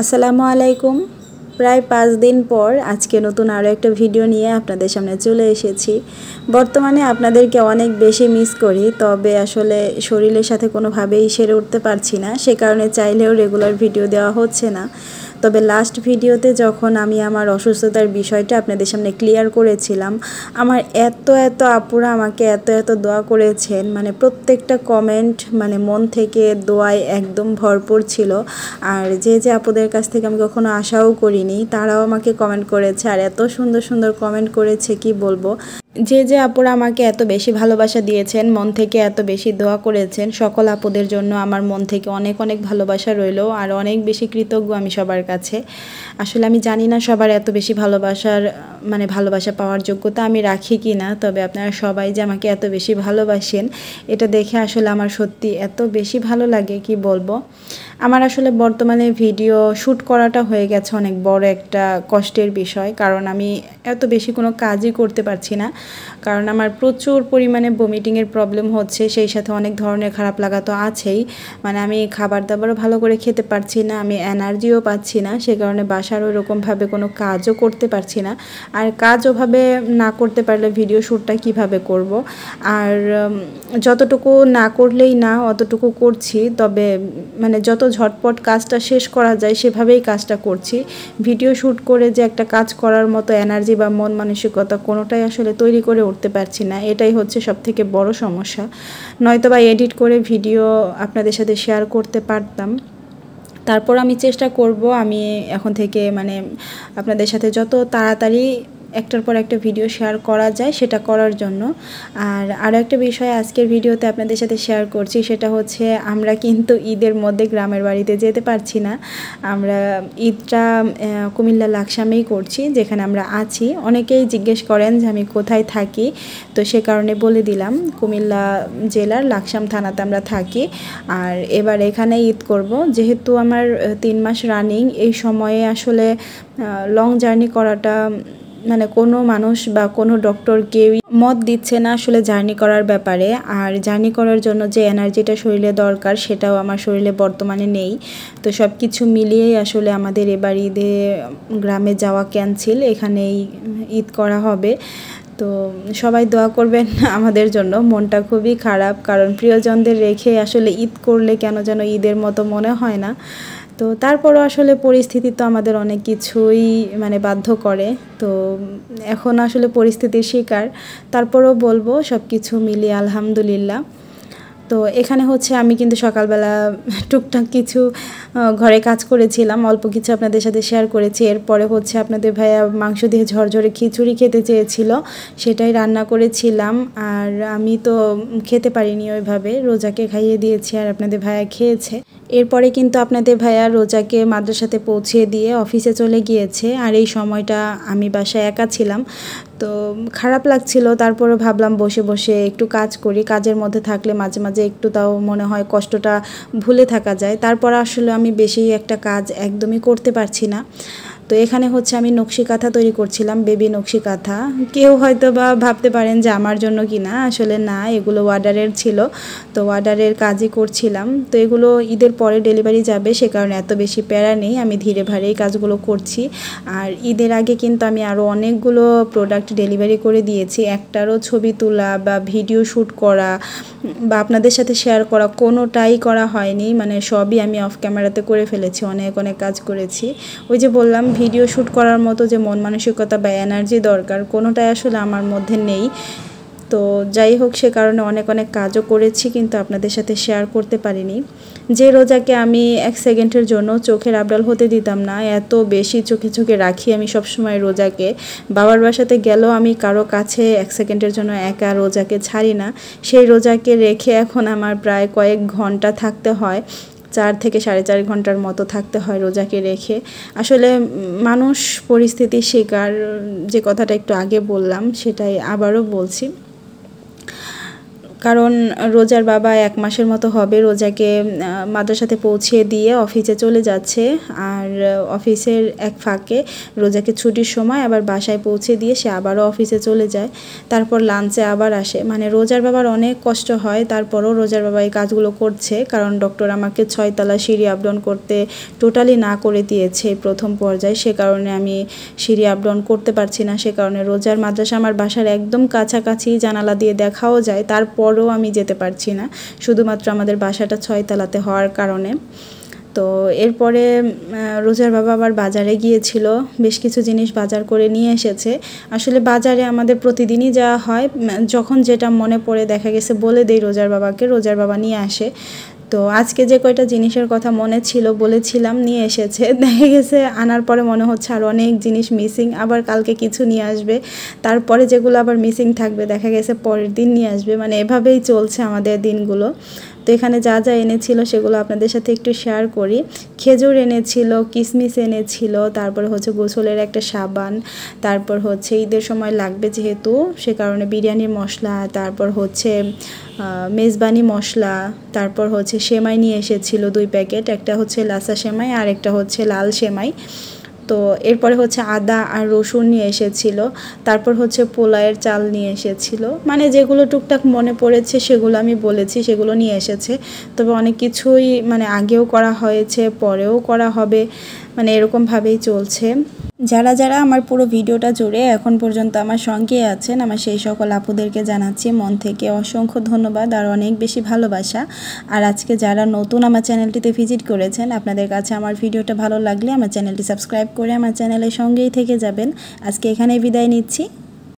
আসসালামু আলাইকুম। প্রায় 5 দিন পর আজকে নতুন আরও একটা ভিডিও নিয়ে আপনাদের সামনে চলে এসেছি। বর্তমানে আপনাদেরকে অনেক বেশি মিস করি, তবে আসলে শরীরের সাথে কোনোভাবেই সেরে উঠতে পারছি না, সে কারণে চাইলেও রেগুলার ভিডিও দেওয়া হচ্ছে না। তবে লাস্ট ভিডিওতে যখন আমি আমার অসুস্থতার বিষয়টা আপনাদের সামনে ক্লিয়ার করেছিলাম, আমার এত আপুরা আমাকে এত দোয়া করেছেন, মানে প্রত্যেকটা কমেন্ট মানে মন থেকে দোয়ায় একদম ভরপুর ছিল। আর যে আপুদের কাছ থেকে আমি কখনো আশাও করিনি তারাও আমাকে কমেন্ট করেছে, আর এত সুন্দর কমেন্ট করেছে কি বলবো। যে আপুরা আমাকে এত বেশি ভালোবাসা দিয়েছেন, মন থেকে এত বেশি দোয়া করেছেন, সকল আপুদের জন্য আমার মন থেকে অনেক ভালোবাসা রইল, আর অনেক বেশি কৃতজ্ঞ আমি সবার কাছে। আসলে আমি জানি না সবার এত বেশি ভালোবাসা পাওয়ার যোগ্যতা আমি রাখি কি না, তবে আপনারা সবাই যে আমাকে এত বেশি ভালোবাসেন এটা দেখে আসলে আমার সত্যি এত বেশি ভালো লাগে কি বলবো। আমার আসলে বর্তমানে ভিডিও শ্যুট করাটা হয়ে গেছে অনেক বড় একটা কষ্টের বিষয়, কারণ আমি এত বেশি কোনো কাজই করতে পারছি না, কারণ আমার প্রচুর পরিমাণে ভমিটিংয়ের প্রবলেম হচ্ছে, সেই সাথে অনেক ধরনের খারাপ লাগা তো আছেই। মানে আমি খাবার দাবারও ভালো করে খেতে পারছি না, আমি এনার্জিও পাচ্ছি না, সে কারণে বাসার ওরকমভাবে কোনো কাজও করতে পারছি না। আর কাজ ওভাবে না করতে পারলে ভিডিও শ্যুটটা কিভাবে করব। আর যতটুকু না করলেই না অতটুকু করছি, তবে মানে যত ঝটপট কাজটা শেষ করা যায় সেভাবেই কাজটা করছি। ভিডিও শ্যুট করে যে একটা কাজ করার মতো এনার্জি বা মন মানসিকতা কোনোটাই আসলে তৈরি করে উঠতে পারছি না, এটাই হচ্ছে সবথেকে বড় সমস্যা। নয়তো বা এডিট করে ভিডিও আপনাদের সাথে শেয়ার করতে পারতাম। তারপর আমি চেষ্টা করব আমি এখন থেকে মানে আপনাদের সাথে যত তাড়াতাড়ি একটার পর একটা ভিডিও শেয়ার করা যায় সেটা করার জন্য। আর আরও একটা বিষয় আজকের ভিডিওতে আপনাদের সাথে শেয়ার করছি, সেটা হচ্ছে আমরা কিন্তু ঈদের মধ্যে গ্রামের বাড়িতে যেতে পারছি না। আমরা ঈদটা কুমিল্লা লাকসামেই করছি, যেখানে আমরা আছি। অনেকেই জিজ্ঞেস করেন যে আমি কোথায় থাকি, তো সে কারণে বলে দিলাম কুমিল্লা জেলার লাকসাম থানাতে আমরা থাকি। আর এবার এখানে ঈদ করব, যেহেতু আমার 3 মাস রানিং, এই সময়ে আসলে লং জার্নি করাটা মানে কোনো মানুষ বা কোনো ডক্টর কেউই মত দিচ্ছে না আসলে জার্নি করার ব্যাপারে। আর জার্নি করার জন্য যে এনার্জিটা শরীরে দরকার সেটাও আমার শরীরে বর্তমানে নেই। তো সব কিছু মিলিয়েই আসলে আমাদের এবার ঈদে গ্রামে যাওয়া ক্যান্সেল, এখানেই ঈদ করা হবে। তো সবাই দোয়া করবেন আমাদের জন্য। মনটা খুবই খারাপ, কারণ প্রিয়জনদের রেখে আসলে ঈদ করলে কেন যেন ঈদের মতো মনে হয় না। তো তারপরও আসলে পরিস্থিতি তো আমাদের অনেক কিছুই মানে বাধ্য করে, তো এখন আসলে পরিস্থিতির শিকার। তারপরও বলবো সব কিছু মিলিয়ে আলহামদুলিল্লাহ। তো এখানে হচ্ছে আমি কিন্তু সকালবেলা টুকটাক কিছু ঘরে কাজ করেছিলাম, অল্প কিছু আপনাদের সাথে শেয়ার করেছি। এরপরে হচ্ছে আপনাদের ভাইয়া মাংস দিয়ে ঝরঝরে খিচুড়ি খেতে চেয়েছিল, সেটাই রান্না করেছিলাম। আর আমি তো খেতে পারিনি ওইভাবে, রোজাকে খাইয়ে দিয়েছি আর আপনাদের ভাইয়া খেয়েছে। এরপরে কিন্তু আপনাদের ভাইয়া রোজাকে মাদ্রাসাতে পৌঁছিয়ে দিয়ে অফিসে চলে গিয়েছে, আর এই সময়টা আমি বাসায় একা ছিলাম। তো খারাপ লাগছিল, তারপরে ভাবলাম বসে বসে একটু কাজ করি। কাজের মধ্যে থাকলে মাঝে মাঝে একটু তাও মনে হয় কষ্টটা ভুলে থাকা যায়। তারপর আসলে আমি বেশি একটা কাজ একদমই করতে পারছি না। তো এখানে হচ্ছে আমি নকশি কাঁথা তৈরি করছিলাম, বেবি নকশি কাঁথা। কেউ হয়তো বা ভাবতে পারেন যে আমার জন্য কি না, আসলে না, এগুলো অর্ডারের ছিল, তো অর্ডারের কাজই করছিলাম। তো এগুলো ঈদের পরে ডেলিভারি যাবে, সে কারণে এত বেশি প্যারা নেই, আমি ধীরে ভারে এই কাজগুলো করছি। আর ঈদের আগে কিন্তু আমি আরও অনেকগুলো প্রোডাক্ট ডেলিভারি করে দিয়েছি। একটারও ছবি তোলা বা ভিডিও শ্যুট করা বা আপনাদের সাথে শেয়ার করা কোনোটাই করা হয়নি, মানে সবই আমি অফ ক্যামেরাতে করে ফেলেছি, অনেক কাজ করেছি। ওই যে বললাম ভিডিও শ্যুট করার মতো যে মন মানসিকতা বা এনার্জি দরকার কোনোটাই আসলে আমার মধ্যে নেই। তো যাই হোক, সে কারণে অনেক কাজও করেছি, কিন্তু আপনাদের সাথে শেয়ার করতে পারিনি। যে রোজাকে আমি 1 সেকেন্ডের জন্য চোখের আবডাল হতে দিতাম না, এত বেশি চোখে রাখি আমি সবসময় রোজাকে। বাবার বাসাতে গেলেও আমি কারো কাছে 1 সেকেন্ডের জন্য একা রোজাকে ছাড়ি না। সেই রোজাকে রেখে এখন আমার প্রায় কয়েক ঘন্টা থাকতে হয়, 4 থেকে 4.5 ঘন্টার মতো থাকতে হয় রোজাকে রেখে। আসলে মানুষ পরিস্থিতির শিকার, যে কথাটা একটু আগে বললাম সেটাই আবারও বলছি। কারণ রোজার বাবা 1 মাসের মতো হবে রোজাকে মাদ্রাসাতে পৌঁছে দিয়ে অফিসে চলে যাচ্ছে, আর অফিসের এক ফাঁকে রোজাকে ছুটির সময় আবার বাসায় পৌঁছে দিয়ে সে আবারও অফিসে চলে যায়, তারপর লাঞ্চে আবার আসে। মানে রোজার বাবার অনেক কষ্ট হয়, তারপরও রোজার বাবা এই কাজগুলো করছে, কারণ ডক্টর আমাকে 6 তলা সিঁড়ি আপ ডাউন করতে টোটালি না করে দিয়েছে প্রথম পর্যায়ে, সে কারণে আমি সিঁড়ি আপ ডাউন করতে পারছি না। সে কারণে রোজার মাদ্রাসা আমার বাসার একদম কাছাকাছি, জানালা দিয়ে দেখাও যায়, তারপরও আমি যেতে পারছি না, শুধুমাত্র আমাদের বাসাটা 6 তলাতে হওয়ার কারণে। তো এরপরে রোজার বাবা আবার বাজারে গিয়েছিল, বেশ কিছু জিনিস বাজার করে নিয়ে এসেছে। আসলে বাজারে আমাদের প্রতিদিনই যাওয়া হয়, যখন যেটা মনে পড়ে দেখা গেছে বলে দেই রোজার বাবাকে, রোজার বাবা নিয়ে আসে। তো আজকে যে কয়টা জিনিসের কথা মনে ছিল বলেছিলাম নিয়ে এসেছে, দেখা গেছে আনার পরে মনে হচ্ছে আর অনেক জিনিস মিসিং, আবার কালকে কিছু নিয়ে আসবে, তারপরে যেগুলো আবার মিসিং থাকবে দেখা গেছে পরের দিন নিয়ে আসবে, মানে এভাবেই চলছে আমাদের দিনগুলো। তো এখানে যা যা এনেছিল সেগুলো আপনাদের সাথে একটু শেয়ার করি। খেজুর এনেছিল, কিশমিশ এনেছিল, তারপর হচ্ছে গোসলের একটা সাবান, তারপর হচ্ছে ঈদের সময় লাগবে যেহেতু সে কারণে বিরিয়ানির মশলা, তারপর হচ্ছে মেজবানি মশলা, তারপর হচ্ছে সেমাই নিয়ে এসেছিল 2 প্যাকেট, একটা হচ্ছে লাসা সেমাই আর একটা হচ্ছে লাল সেমাই। তো এরপরে হচ্ছে আদা আর রসুন নিয়ে এসেছিল, তারপর হচ্ছে পোলাওয়ের চাল নিয়ে এসেছিল, মানে যেগুলো টুকটাক মনে পড়েছে সেগুলো আমি বলেছি, সেগুলো নিয়ে এসেছে। তবে অনেক কিছুই মানে আগেও করা হয়েছে, পরেও করা হবে, মানে এরকমভাবেই চলছে। যারা যারা আমার পুরো ভিডিওটা জুড়ে এখন পর্যন্ত আমার সঙ্গে আছেন, আমার সেই সকল আপুদেরকে জানাচ্ছি মন থেকে অসংখ্য ধন্যবাদ আর অনেক বেশি ভালোবাসা। আর আজকে যারা নতুন আমার চ্যানেলটিতে ভিজিট করেছেন, আপনাদের কাছে আমার ভিডিওটা ভালো লাগলে আমার চ্যানেলটি সাবস্ক্রাইব করে আমার চ্যানেলের সঙ্গেই থেকে যাবেন। আজকে এখানেই বিদায় নিচ্ছি।